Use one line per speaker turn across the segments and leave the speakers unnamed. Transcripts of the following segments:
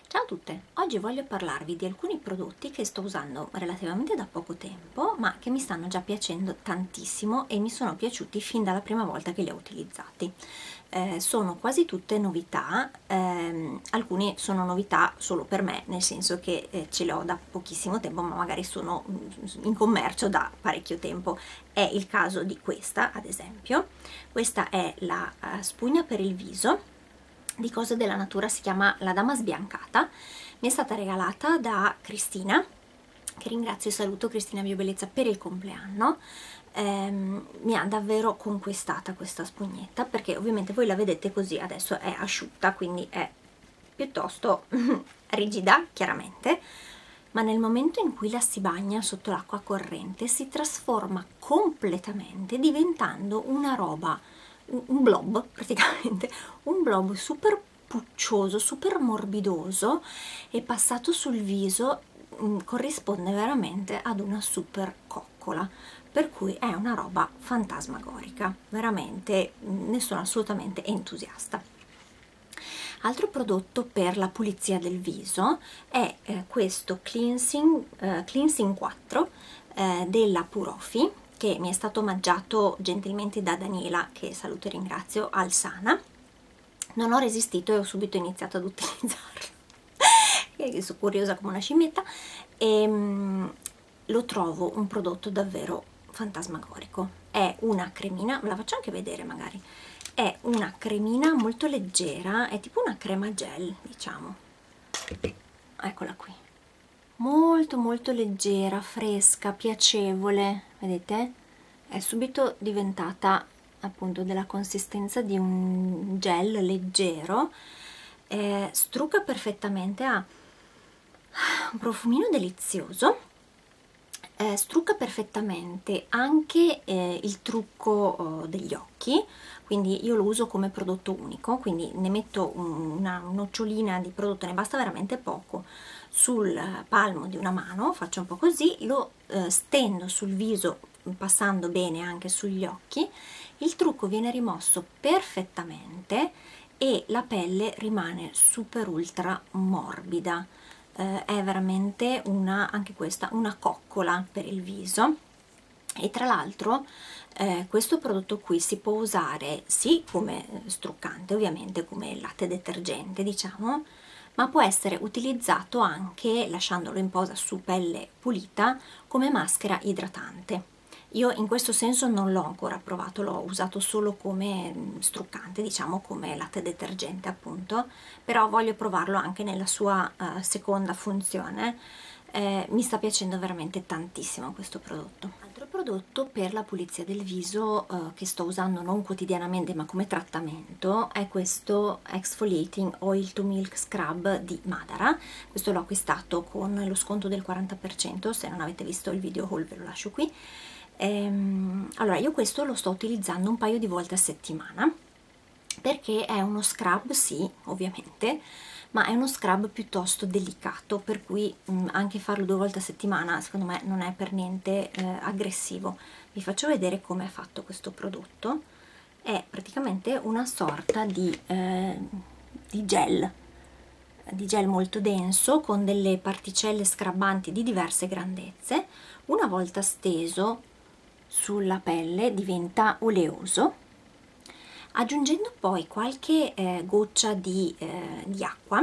Ciao a tutte! Oggi voglio parlarvi di alcuni prodotti che sto usando relativamente da poco tempo, ma che mi stanno già piacendo tantissimo e mi sono piaciuti fin dalla prima volta che li ho utilizzati. Sono quasi tutte novità, alcuni sono novità solo per me, nel senso che ce le ho da pochissimo tempo, ma magari sono in commercio da parecchio tempo. È il caso di questa, ad esempio. Questa è la spugna per il viso. Di Cose della Natura, si chiama La Dama Sbiancata. Mi è stata regalata da Cristina, che ringrazio e saluto, Cristina Biobellezza, per il compleanno. Mi ha davvero conquistata questa spugnetta, perché ovviamente voi la vedete così, adesso è asciutta, quindi è piuttosto rigida, chiaramente, ma nel momento in cui la si bagna sotto l'acqua corrente si trasforma completamente, diventando una roba, un blob praticamente, un blob super puccioso, super morbidoso, e passato sul viso corrisponde veramente ad una super coccola, per cui è una roba fantasmagorica, veramente ne sono assolutamente entusiasta. Altro prodotto per la pulizia del viso è questo Cleansing 4 della Purofi, che mi è stato omaggiato gentilmente da Daniela, che saluto e ringrazio, al Sana. Non ho resistito e ho subito iniziato ad utilizzarlo, sono curiosa come una scimmetta, e lo trovo un prodotto davvero fantasmagorico. È una cremina, ve la faccio anche vedere magari. È una cremina molto leggera, è tipo una crema gel, diciamo. Eccola qui. Molto molto leggera, fresca, piacevole, vedete? È subito diventata appunto della consistenza di un gel leggero, strucca perfettamente, ha un profumino delizioso, strucca perfettamente anche il trucco degli occhi, quindi io lo uso come prodotto unico, quindi ne metto una nocciolina di prodotto, ne basta veramente poco, sul palmo di una mano, faccio un po' così, lo stendo sul viso passando bene anche sugli occhi, il trucco viene rimosso perfettamente e la pelle rimane super ultra morbida. È veramente anche questa una coccola per il viso. E tra l'altro questo prodotto qui si può usare sì come struccante, ovviamente come latte detergente, diciamo, ma può essere utilizzato anche, lasciandolo in posa su pelle pulita, come maschera idratante. Io in questo senso non l'ho ancora provato, l'ho usato solo come struccante, diciamo come latte detergente appunto, però voglio provarlo anche nella sua seconda funzione. Mi sta piacendo veramente tantissimo questo prodotto. Altro prodotto per la pulizia del viso che sto usando non quotidianamente ma come trattamento è questo Exfoliating Oil to Milk Scrub di Madara. Questo l'ho acquistato con lo sconto del 40%, se non avete visto il video haul ve lo lascio qui. Allora, io questo lo sto utilizzando un paio di volte a settimana, perché è uno scrub, sì, ovviamente, ma è uno scrub piuttosto delicato, per cui anche farlo 2 volte a settimana secondo me non è per niente aggressivo. Vi faccio vedere come è fatto questo prodotto. È praticamente una sorta di gel molto denso, con delle particelle scrabbanti di diverse grandezze. Una volta steso sulla pelle diventa oleoso, aggiungendo poi qualche goccia di acqua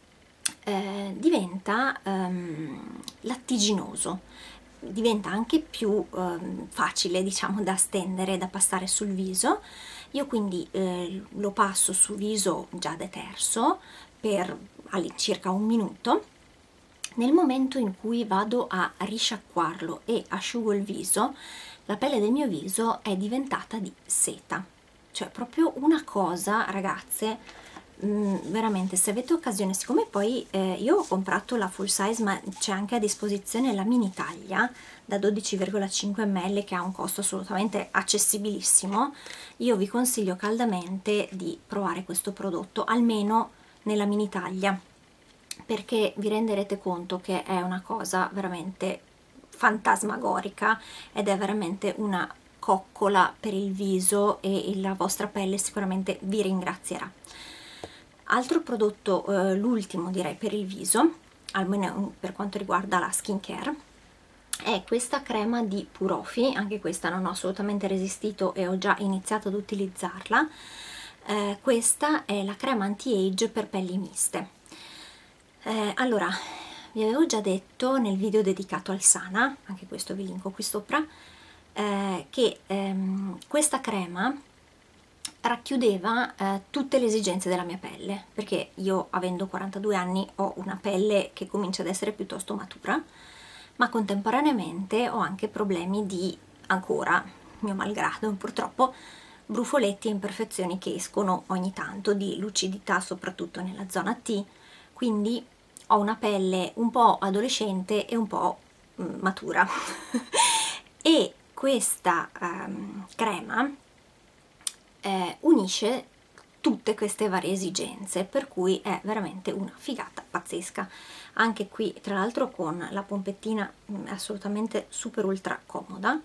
diventa lattiginoso, diventa anche più facile, diciamo, da stendere, da passare sul viso. Io quindi lo passo sul viso già deterso per all'incirca 1 minuto. Nel momento in cui vado a risciacquarlo e asciugo il viso, la pelle del mio viso è diventata di seta, cioè proprio una cosa, ragazze, veramente, se avete occasione, siccome poi io ho comprato la full size, ma c'è anche a disposizione la mini taglia da 12,5 ml che ha un costo assolutamente accessibilissimo, io vi consiglio caldamente di provare questo prodotto, almeno nella mini taglia, perché vi renderete conto che è una cosa veramente fantasmagorica ed è veramente una coccola per il viso, e la vostra pelle sicuramente vi ringrazierà. Altro prodotto, l'ultimo direi per il viso, almeno per quanto riguarda la skincare, è questa crema di Purofi. Anche questa non ho assolutamente resistito e ho già iniziato ad utilizzarla. Questa è la crema anti-age per pelli miste. Allora, vi avevo già detto nel video dedicato al Sana, anche questo vi linko qui sopra, che questa crema racchiudeva tutte le esigenze della mia pelle, perché io, avendo 42 anni, ho una pelle che comincia ad essere piuttosto matura, ma contemporaneamente ho anche problemi di, ancora, mio malgrado purtroppo, brufoletti e imperfezioni che escono ogni tanto, di lucidità soprattutto nella zona T, quindi ho una pelle un po' adolescente e un po' matura. E questa crema unisce tutte queste varie esigenze, per cui è veramente una figata pazzesca. Anche qui, tra l'altro, con la pompettina assolutamente super ultra comoda.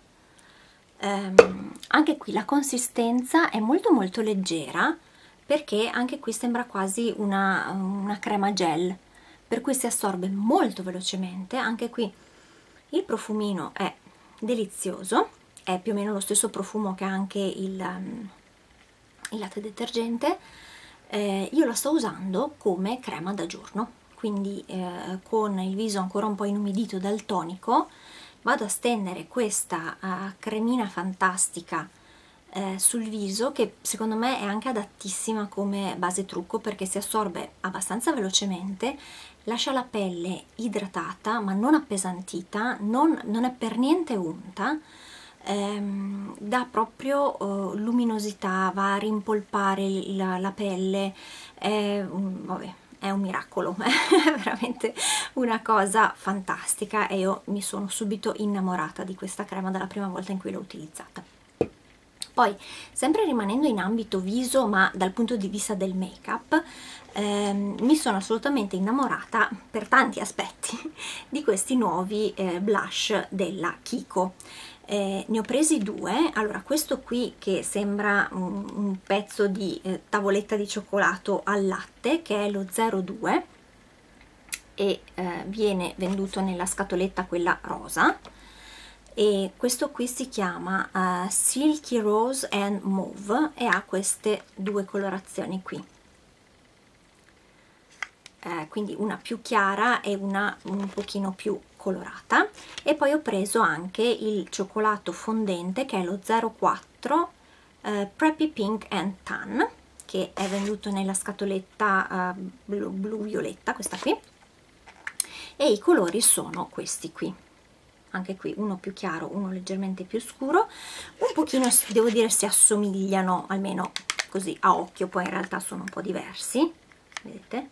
Anche qui la consistenza è molto molto leggera, perché anche qui sembra quasi una crema gel, per cui si assorbe molto velocemente. Anche qui il profumino è delizioso, è più o meno lo stesso profumo che ha anche il latte detergente. Io la sto usando come crema da giorno, quindi con il viso ancora un po' inumidito dal tonico vado a stendere questa cremina fantastica sul viso, che secondo me è anche adattissima come base trucco, perché si assorbe abbastanza velocemente, lascia la pelle idratata ma non appesantita, non è per niente unta, dà proprio luminosità, va a rimpolpare la pelle, vabbè, è un miracolo, è veramente una cosa fantastica, e io mi sono subito innamorata di questa crema dalla prima volta in cui l'ho utilizzata. Poi, sempre rimanendo in ambito viso ma dal punto di vista del make-up, mi sono assolutamente innamorata per tanti aspetti di questi nuovi blush della Kiko. Ne ho presi due. Allora, questo qui che sembra un pezzo di tavoletta di cioccolato al latte, che è lo 02, e viene venduto nella scatoletta quella rosa, e questo qui si chiama Silky Rose and Mauve e ha queste due colorazioni qui, quindi una più chiara e una un pochino più colorata. E poi ho preso anche il cioccolato fondente, che è lo 04 Preppy Pink and Tan, che è venduto nella scatoletta blu violetta, questa qui, e i colori sono questi qui. Anche qui uno più chiaro, uno leggermente più scuro, un pochino devo dire si assomigliano, almeno così a occhio, poi in realtà sono un po' diversi, vedete?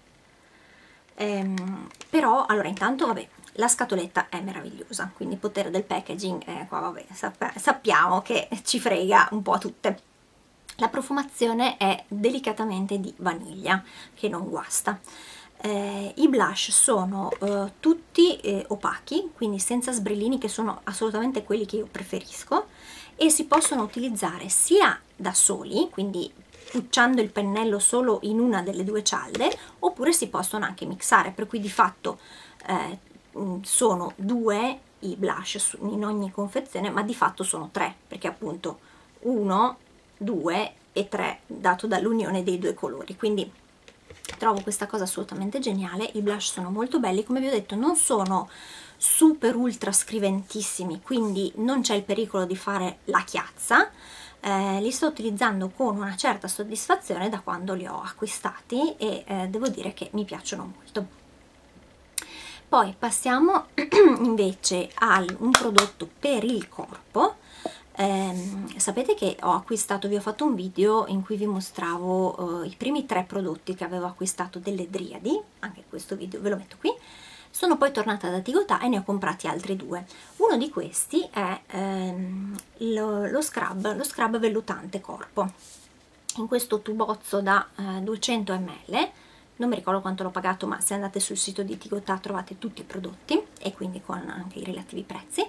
Però allora, intanto vabbè, la scatoletta è meravigliosa, quindi il potere del packaging, qua vabbè, sappiamo che ci frega un po' a tutte. La profumazione è delicatamente di vaniglia, che non guasta. I blush sono tutti opachi, quindi senza sbrillini, che sono assolutamente quelli che io preferisco, e si possono utilizzare sia da soli, quindi pucciando il pennello solo in una delle due cialde, oppure si possono anche mixare, per cui di fatto sono due i blush in ogni confezione, ma di fatto sono tre, perché appunto 1, 2 e 3 dato dall'unione dei due colori. Quindi trovo questa cosa assolutamente geniale. I blush sono molto belli, come vi ho detto non sono super ultra scriventissimi, quindi non c'è il pericolo di fare la chiazza. Li sto utilizzando con una certa soddisfazione da quando li ho acquistati, e devo dire che mi piacciono molto. Poi passiamo invece a un prodotto per il corpo. Sapete che ho acquistato, vi ho fatto un video in cui vi mostravo i primi 3 prodotti che avevo acquistato delle Driadi, anche questo video ve lo metto qui. Sono poi tornata da Tigotà e ne ho comprati altri 2. Uno di questi è lo scrub vellutante corpo, in questo tubozzo da 200 ml, non mi ricordo quanto l'ho pagato, ma se andate sul sito di Tigotà trovate tutti i prodotti e quindi con anche i relativi prezzi.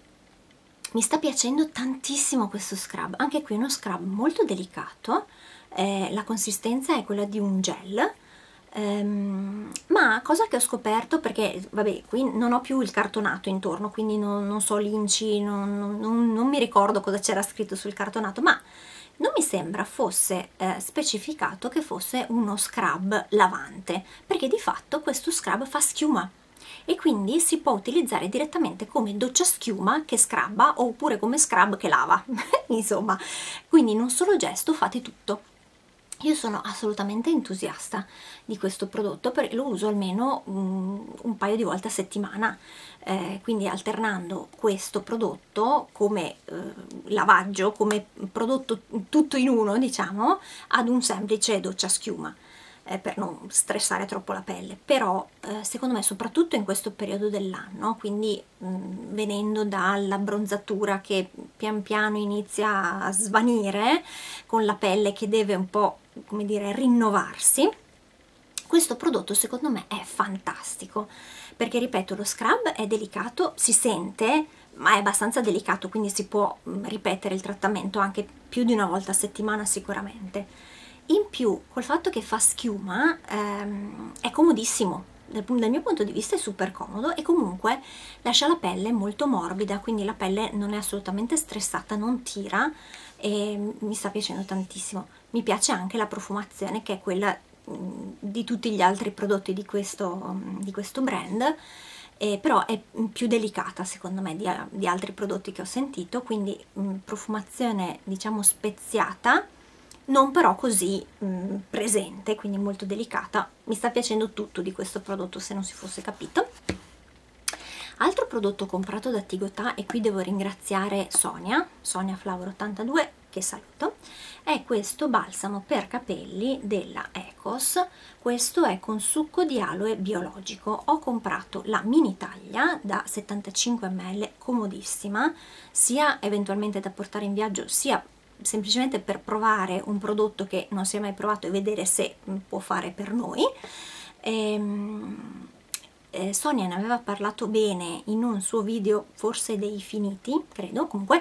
Mi sta piacendo tantissimo questo scrub, anche qui uno scrub molto delicato, la consistenza è quella di un gel. Ma cosa che ho scoperto, perché vabbè, qui non ho più il cartonato intorno, quindi non so l'inci, non mi ricordo cosa c'era scritto sul cartonato, ma non mi sembra fosse specificato che fosse uno scrub lavante, perché di fatto questo scrub fa schiuma e quindi si può utilizzare direttamente come doccia schiuma che scrabba oppure come scrub che lava. Insomma, quindi in un solo gesto fate tutto. Io sono assolutamente entusiasta di questo prodotto perché lo uso almeno un paio di volte a settimana, quindi alternando questo prodotto come lavaggio, come prodotto tutto in uno, diciamo, ad un semplice doccia schiuma, per non stressare troppo la pelle. Però secondo me, soprattutto in questo periodo dell'anno, quindi venendo dall'abbronzatura che pian piano inizia a svanire, con la pelle che deve un po', come dire, rinnovarsi, questo prodotto secondo me è fantastico, perché ripeto, lo scrub è delicato, si sente, ma è abbastanza delicato, quindi si può ripetere il trattamento anche più di una volta a settimana sicuramente. In più, col fatto che fa schiuma, è comodissimo. Dal mio punto di vista è super comodo e comunque lascia la pelle molto morbida, quindi la pelle non è assolutamente stressata, non tira e mi sta piacendo tantissimo. Mi piace anche la profumazione, che è quella di tutti gli altri prodotti di questo brand, però è più delicata secondo me di altri prodotti che ho sentito, quindi profumazione diciamo speziata, non però così presente, quindi molto delicata. Mi sta piacendo tutto di questo prodotto, se non si fosse capito. Altro prodotto comprato da Tigotà, e qui devo ringraziare Sonia Flower 82, che saluto, è questo balsamo per capelli della Ecos. Questo è con succo di aloe biologico. Ho comprato la mini taglia da 75 ml, comodissima, sia eventualmente da portare in viaggio, sia semplicemente per provare un prodotto che non si è mai provato e vedere se può fare per noi. Sonia ne aveva parlato bene in un suo video, forse dei finiti, credo, comunque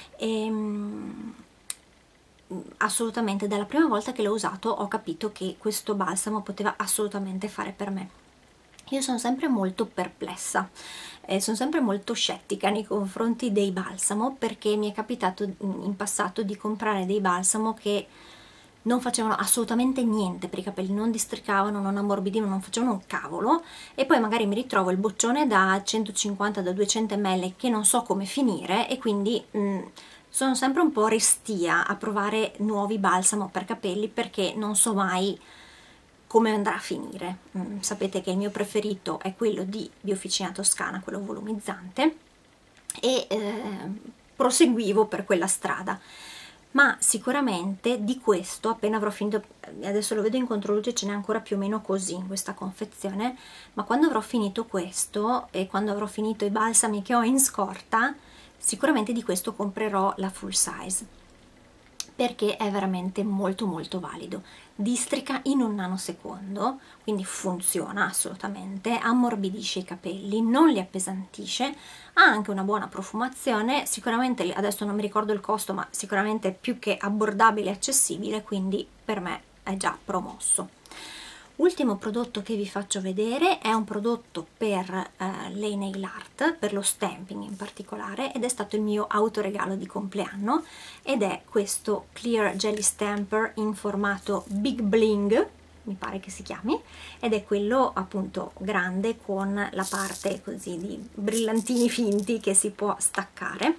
assolutamente dalla prima volta che l'ho usato ho capito che questo balsamo poteva assolutamente fare per me. Io sono sempre molto perplessa, sono sempre molto scettica nei confronti dei balsamo, perché mi è capitato in passato di comprare dei balsamo che non facevano assolutamente niente per i capelli, non districavano, non ammorbidivano, non facevano un cavolo, e poi magari mi ritrovo il boccione da 150, da 200 ml che non so come finire, e quindi sono sempre un po' restia a provare nuovi balsamo per capelli, perché non so mai come andrà a finire. Sapete che il mio preferito è quello di Biofficina Toscana, quello volumizzante, e proseguivo per quella strada. Ma sicuramente di questo, appena avrò finito, adesso lo vedo in controluce, ce n'è ancora più o meno così in questa confezione, ma quando avrò finito questo e quando avrò finito i balsami che ho in scorta, sicuramente di questo comprerò la full size, perché è veramente molto molto valido. Districa in un nanosecondo, quindi funziona assolutamente, ammorbidisce i capelli, non li appesantisce, ha anche una buona profumazione, sicuramente adesso non mi ricordo il costo, ma sicuramente più che abbordabile e accessibile, quindi per me è già promosso. Ultimo prodotto che vi faccio vedere è un prodotto per le nail art, per lo stamping in particolare, ed è stato il mio autoregalo di compleanno, ed è questo Clear Jelly Stamper in formato Big Bling, mi pare che si chiami, ed è quello appunto grande con la parte così di brillantini finti che si può staccare.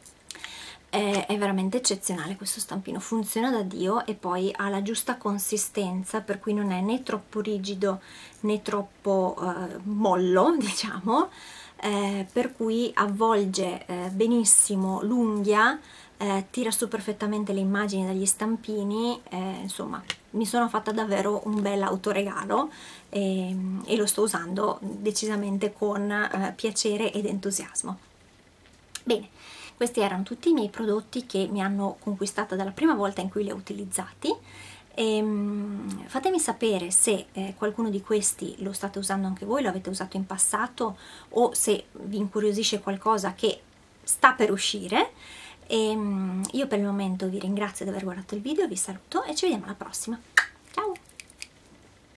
È veramente eccezionale questo stampino, funziona da Dio, e poi ha la giusta consistenza, per cui non è né troppo rigido né troppo mollo, diciamo, per cui avvolge benissimo l'unghia, tira su perfettamente le immagini dagli stampini, insomma mi sono fatta davvero un bel autoregalo e lo sto usando decisamente con piacere ed entusiasmo. Bene, questi erano tutti i miei prodotti che mi hanno conquistata dalla prima volta in cui li ho utilizzati. Fatemi sapere se qualcuno di questi lo state usando anche voi, lo avete usato in passato, o se vi incuriosisce qualcosa che sta per uscire. Io Io per il momento vi ringrazio di aver guardato il video, vi saluto e ci vediamo alla prossima.